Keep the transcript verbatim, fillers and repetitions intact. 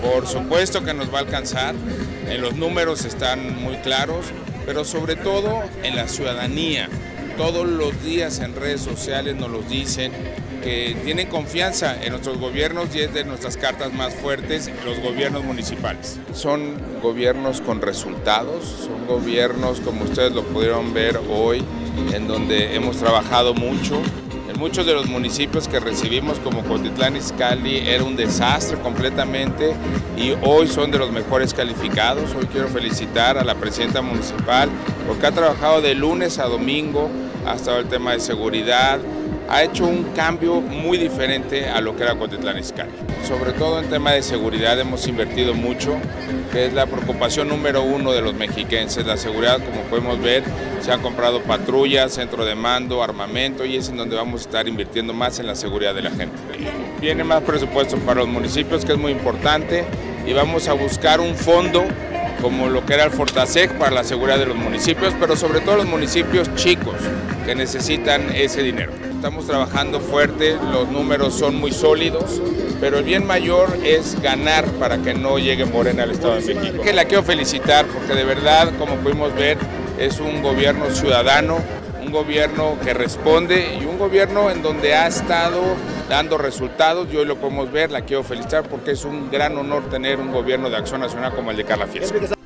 Por supuesto que nos va a alcanzar, en los números están muy claros, pero sobre todo en la ciudadanía. Todos los días en redes sociales nos los dicen, que tienen confianza en nuestros gobiernos y es de nuestras cartas más fuertes, los gobiernos municipales. Son gobiernos con resultados, son gobiernos como ustedes lo pudieron ver hoy, en donde hemos trabajado mucho. En muchos de los municipios que recibimos como Cuautitlán Izcalli era un desastre completamente y hoy son de los mejores calificados. Hoy quiero felicitar a la presidenta municipal porque ha trabajado de lunes a domingo, ha estado el tema de seguridad, ha hecho un cambio muy diferente a lo que era Cuautitlán Izcalli. Sobre todo en tema de seguridad hemos invertido mucho, que es la preocupación número uno de los mexiquenses, la seguridad. Como podemos ver, se han comprado patrullas, centro de mando, armamento y es en donde vamos a estar invirtiendo más en la seguridad de la gente. Viene más presupuesto para los municipios, que es muy importante, y vamos a buscar un fondo como lo que era el Fortaseg para la seguridad de los municipios, pero sobre todo los municipios chicos que necesitan ese dinero. Estamos trabajando fuerte, los números son muy sólidos, pero el bien mayor es ganar para que no llegue Morena al Estado de México. Que la quiero felicitar porque de verdad, como pudimos ver, es un gobierno ciudadano, un gobierno que responde y un gobierno en donde ha estado dando resultados y hoy lo podemos ver. La quiero felicitar porque es un gran honor tener un gobierno de Acción Nacional como el de Carla Fiesco.